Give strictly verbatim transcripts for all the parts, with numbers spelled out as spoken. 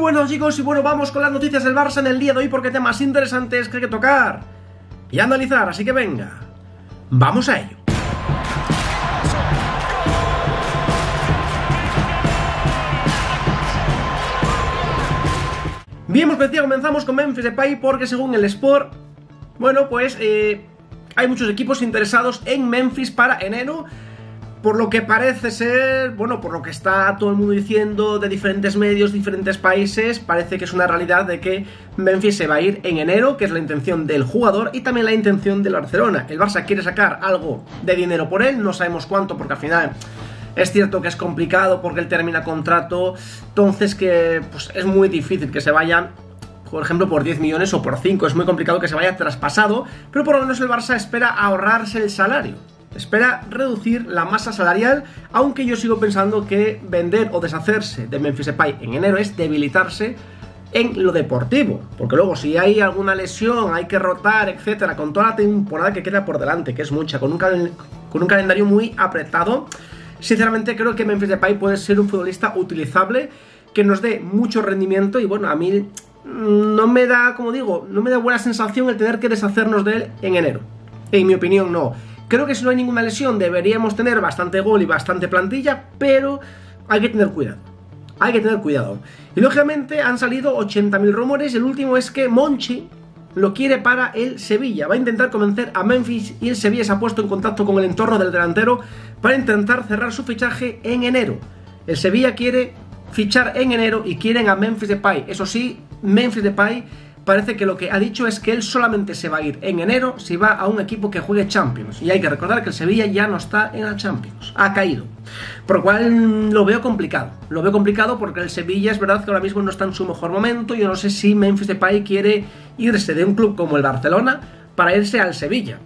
buenos chicos, y bueno, vamos con las noticias del Barça en el día de hoy porque temas interesantes que hay que tocar y analizar, así que venga, vamos a ello. Bien, pues decía, comenzamos con Memphis Depay porque según el Sport, bueno, pues eh, hay muchos equipos interesados en Memphis para enero. Por lo que parece ser, bueno, por lo que está todo el mundo diciendo de diferentes medios, diferentes países, parece que es una realidad de que Memphis se va a ir en enero, que es la intención del jugador y también la intención del Barcelona. El Barça quiere sacar algo de dinero por él, no sabemos cuánto porque al final es cierto que es complicado porque él termina contrato, entonces que pues, es muy difícil que se vayan, por ejemplo, por diez millones o por cinco, es muy complicado que se vaya traspasado, pero por lo menos el Barça espera ahorrarse el salario. Espera reducir la masa salarial, aunque yo sigo pensando que vender o deshacerse de Memphis Depay en enero es debilitarse en lo deportivo, porque luego si hay alguna lesión, hay que rotar, etcétera, con toda la temporada que queda por delante, que es mucha, con un, cal con un calendario muy apretado, sinceramente creo que Memphis Depay puede ser un futbolista utilizable, que nos dé mucho rendimiento y bueno, a mí no me da, como digo, no me da buena sensación el tener que deshacernos de él en enero, en mi opinión no. Creo que si no hay ninguna lesión deberíamos tener bastante gol y bastante plantilla, pero hay que tener cuidado. Hay que tener cuidado. Y lógicamente han salido ochenta mil rumores. El último es que Monchi lo quiere para el Sevilla. Va a intentar convencer a Memphis y el Sevilla se ha puesto en contacto con el entorno del delantero para intentar cerrar su fichaje en enero. El Sevilla quiere fichar en enero y quieren a Memphis Depay. Eso sí, Memphis Depay parece que lo que ha dicho es que él solamente se va a ir en enero si va a un equipo que juegue Champions. Y hay que recordar que el Sevilla ya no está en la Champions, ha caído. Por lo cual lo veo complicado. Lo veo complicado porque el Sevilla es verdad que ahora mismo no está en su mejor momento. Yo no sé si Memphis Depay quiere irse de un club como el Barcelona para irse al Sevilla.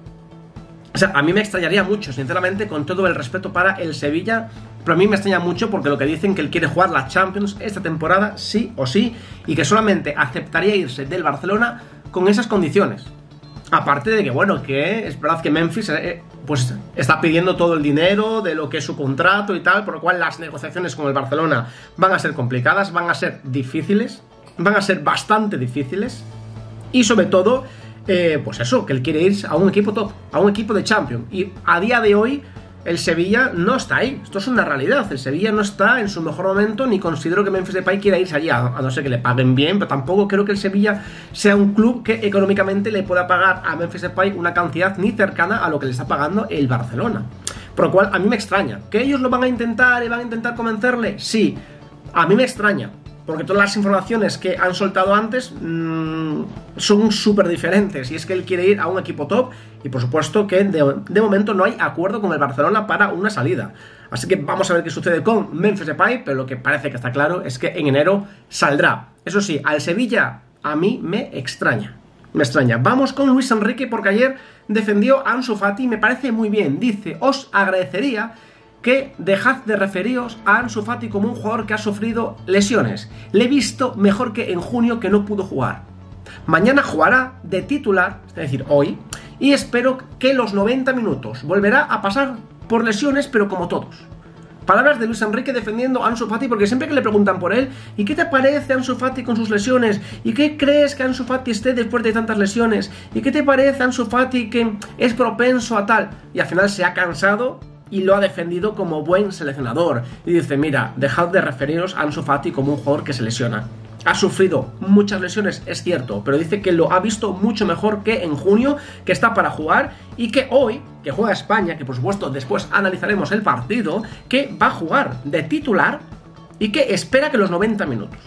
O sea, a mí me extrañaría mucho, sinceramente, con todo el respeto para el Sevilla, pero a mí me extraña mucho porque lo que dicen que él quiere jugar la Champions esta temporada, sí o sí, y que solamente aceptaría irse del Barcelona con esas condiciones. Aparte de que, bueno, que es verdad que Memphis eh, pues está pidiendo todo el dinero de lo que es su contrato y tal, por lo cual las negociaciones con el Barcelona van a ser complicadas, van a ser difíciles, van a ser bastante difíciles, y sobre todo Eh, pues eso, que él quiere irse a un equipo top, a un equipo de Champions. Y a día de hoy el Sevilla no está ahí. Esto es una realidad. El Sevilla no está en su mejor momento, ni considero que Memphis Depay quiera irse allí, a, a no ser que le paguen bien, pero tampoco creo que el Sevilla sea un club que económicamente le pueda pagar a Memphis Depay una cantidad ni cercana a lo que le está pagando el Barcelona. Por lo cual a mí me extraña. ¿Que ellos lo van a intentar y van a intentar convencerle? Sí, a mí me extraña, porque todas las informaciones que han soltado antes mmm, son súper diferentes. Y es que él quiere ir a un equipo top. Y por supuesto que de, de momento no hay acuerdo con el Barcelona para una salida. Así que vamos a ver qué sucede con Memphis Depay. Pero lo que parece que está claro es que en enero saldrá. Eso sí, al Sevilla a mí me extraña. Me extraña. Vamos con Luis Enrique porque ayer defendió a Ansu Fati y me parece muy bien. Dice, os agradecería que dejad de referiros a Ansu Fati como un jugador que ha sufrido lesiones. Le he visto mejor que en junio que no pudo jugar. Mañana jugará de titular, es decir, hoy, y espero que los noventa minutos volverá a pasar por lesiones, pero como todos. Palabras de Luis Enrique defendiendo a Ansu Fati, porque siempre que le preguntan por él, ¿y qué te parece Ansu Fati con sus lesiones? ¿Y qué crees que Ansu Fati esté después de tantas lesiones? ¿Y qué te parece Ansu Fati que es propenso a tal? Y al final se ha cansado y lo ha defendido como buen seleccionador. Y dice, mira, dejad de referiros a Ansu Fati como un jugador que se lesiona. Ha sufrido muchas lesiones, es cierto, pero dice que lo ha visto mucho mejor que en junio, que está para jugar y que hoy, que juega España, que por supuesto después analizaremos el partido, que va a jugar de titular y que espera que los noventa minutos.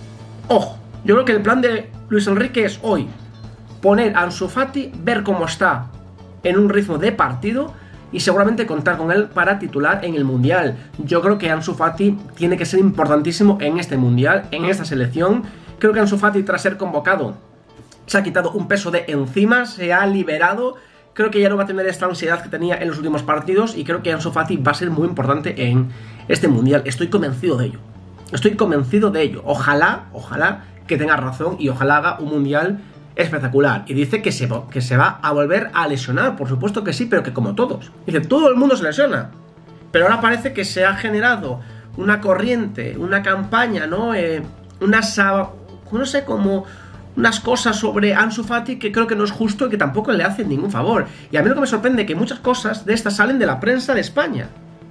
Ojo, yo creo que el plan de Luis Enrique es hoy poner a Ansu Fati, ver cómo está en un ritmo de partido y seguramente contar con él para titular en el Mundial. Yo creo que Ansu Fati tiene que ser importantísimo en este Mundial, en esta selección. Creo que Ansu Fati, tras ser convocado, se ha quitado un peso de encima, se ha liberado. Creo que ya no va a tener esta ansiedad que tenía en los últimos partidos y creo que Ansu Fati va a ser muy importante en este Mundial. Estoy convencido de ello. Estoy convencido de ello. Ojalá, ojalá que tenga razón y ojalá haga un Mundial espectacular. Y dice que se, que se va a volver a lesionar, por supuesto que sí, pero que como todos. Dice, todo el mundo se lesiona. Pero ahora parece que se ha generado una corriente, una campaña, ¿no? Eh, unas, no sé, como unas cosas sobre Ansu Fati que creo que no es justo y que tampoco le hacen ningún favor. Y a mí lo que me sorprende es que muchas cosas de estas salen de la prensa de España.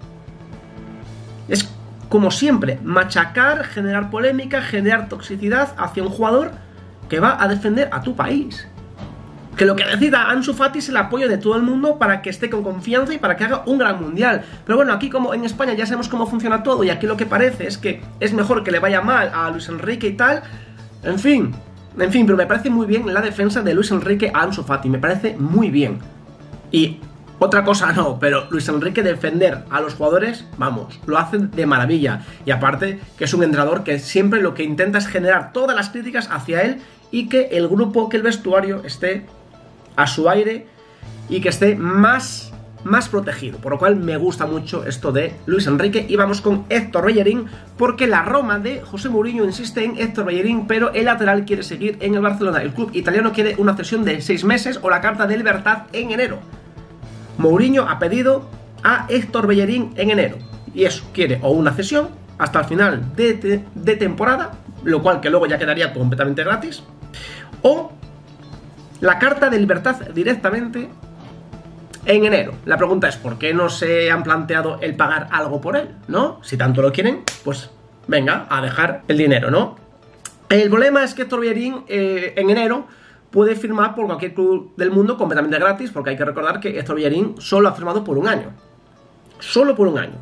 Es como siempre, machacar, generar polémica, generar toxicidad hacia un jugador que va a defender a tu país. Que lo que necesita Ansu Fati es el apoyo de todo el mundo para que esté con confianza y para que haga un gran mundial. Pero bueno, aquí como en España ya sabemos cómo funciona todo y aquí lo que parece es que es mejor que le vaya mal a Luis Enrique y tal. En fin, en fin, pero me parece muy bien la defensa de Luis Enrique a Ansu Fati, me parece muy bien. Y otra cosa no, pero Luis Enrique defender a los jugadores, vamos, lo hace de maravilla. Y aparte que es un entrenador que siempre lo que intenta es generar todas las críticas hacia él y que el grupo, que el vestuario esté a su aire y que esté más, más protegido, por lo cual me gusta mucho esto de Luis Enrique. Y vamos con Héctor Bellerín, porque la Roma de José Mourinho insiste en Héctor Bellerín, pero el lateral quiere seguir en el Barcelona. El club italiano quiere una cesión de seis meses o la carta de libertad en enero. Mourinho ha pedido a Héctor Bellerín en enero, y eso, quiere o una cesión hasta el final de, de, de temporada, lo cual que luego ya quedaría completamente gratis, o la carta de libertad directamente en enero. La pregunta es, ¿por qué no se han planteado el pagar algo por él? ¿No? Si tanto lo quieren, pues venga, a dejar el dinero, ¿no? El problema es que Héctor Bellerín eh, en enero puede firmar por cualquier club del mundo completamente gratis, porque hay que recordar que Héctor Bellerín solo ha firmado por un año. Solo por un año.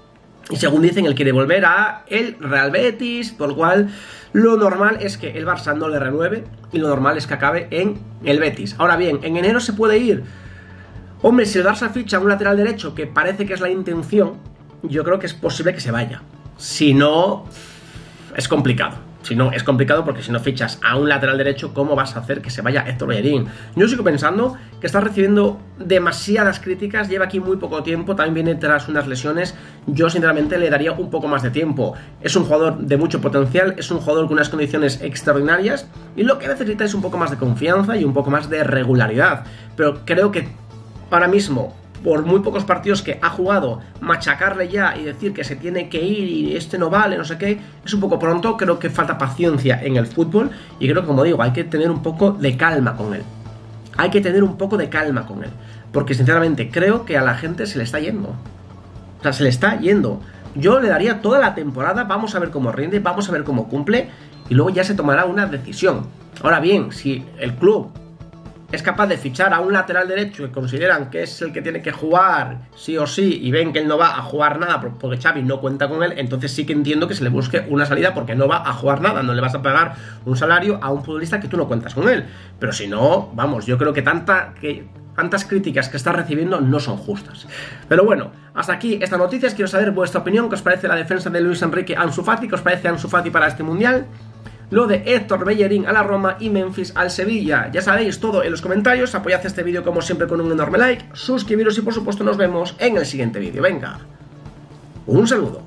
Y según dicen, él quiere volver a el Real Betis, por lo cual lo normal es que el Barça no le renueve y lo normal es que acabe en el Betis. Ahora bien, en enero se puede ir. Hombre, si el Barça ficha un lateral derecho, que parece que es la intención, yo creo que es posible que se vaya. Si no, es complicado. Si no, es complicado porque si no fichas a un lateral derecho, ¿cómo vas a hacer que se vaya Héctor Bellerín? Yo sigo pensando que está recibiendo demasiadas críticas, lleva aquí muy poco tiempo, también viene tras unas lesiones. Yo sinceramente le daría un poco más de tiempo. Es un jugador de mucho potencial, es un jugador con unas condiciones extraordinarias y lo que necesita es un poco más de confianza y un poco más de regularidad. Pero creo que ahora mismo, por muy pocos partidos que ha jugado, machacarle ya y decir que se tiene que ir y este no vale, no sé qué, es un poco pronto. Creo que falta paciencia en el fútbol y creo que, como digo, hay que tener un poco de calma con él. Hay que tener un poco de calma con él, porque sinceramente creo que a la gente se le está yendo. O sea, se le está yendo. Yo le daría toda la temporada, vamos a ver cómo rinde, vamos a ver cómo cumple y luego ya se tomará una decisión. Ahora bien, si el club es capaz de fichar a un lateral derecho que consideran que es el que tiene que jugar sí o sí y ven que él no va a jugar nada porque Xavi no cuenta con él, entonces sí que entiendo que se le busque una salida porque no va a jugar nada, no le vas a pagar un salario a un futbolista que tú no cuentas con él. Pero si no, vamos, yo creo que tanta que tantas críticas que está recibiendo no son justas. Pero bueno, hasta aquí estas noticias. Quiero saber vuestra opinión, qué os parece la defensa de Luis Enrique a Ansu Fati, qué os parece Ansu Fati para este mundial, lo de Héctor Bellerín a la Roma y Memphis al Sevilla. Ya sabéis todo en los comentarios. Apoyad este vídeo como siempre con un enorme like, suscribiros y por supuesto nos vemos en el siguiente vídeo. Venga, un saludo.